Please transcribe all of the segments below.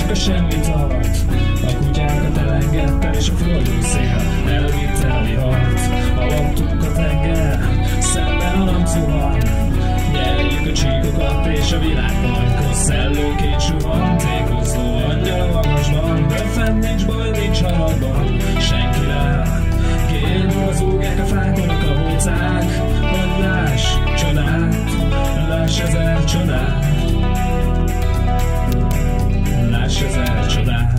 csak a semmi tart. A kutyákat elengedtem, és a forró szél elvitte a vihart. Alattunk a tenger, szemben a napzuhan. Nyerjük a csíkokat, és a világ majkos szellőként suhantékozó angyal a magasban. De fenn nincs baj, nincs haragban senkire. Gérdul zúgják a fákon a kabócák, hogy láss csodát, láss ezer csodát, láss ezer csodát.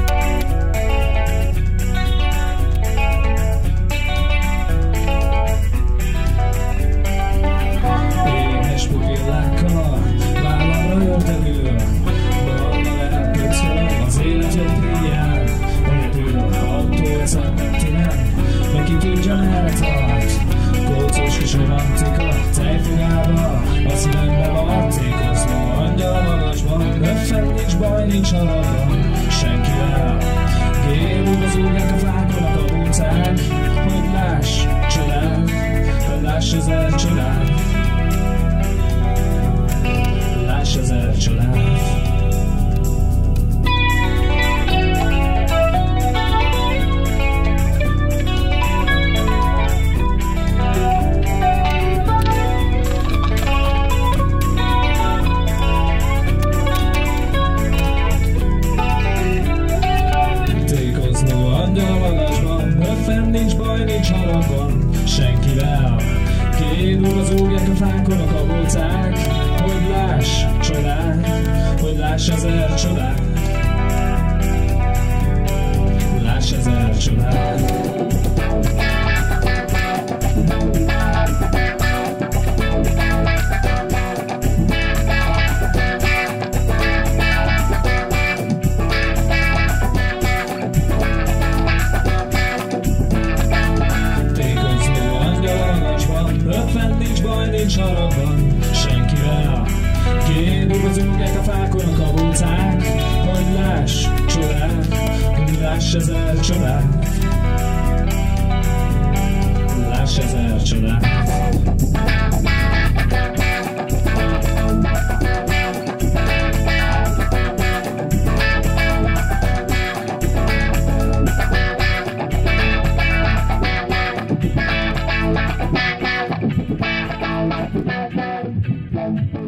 Éhes pupillákkal vállamra ördögül, balla elpöcöl az élet jobb híján. Egyedül attól ez a kontinent, meg ki tudja merre tart. Kócos kis romantika tejfogába, a szívembe vartékozó angyal magasban. De fenn nincs baj, nincs haragban senkivel. Gérul zúgják a fákon a kabócák, hogy láss csodát, láss ezer csodát, láss ezer csodát. Fenn nincs baj, nincs haragban senkivel. Kédul zúgják a fákon a kabócák, hogy láss csodát, hogy láss ezer csodát, láss ezer csodát. Fenn nincs baj, nincs haragban senkivel. Kédul zúgják a fákon a kabócák, hogy láss csodát, hogy láss ezer csodát, láss ezer csodát. Thank you.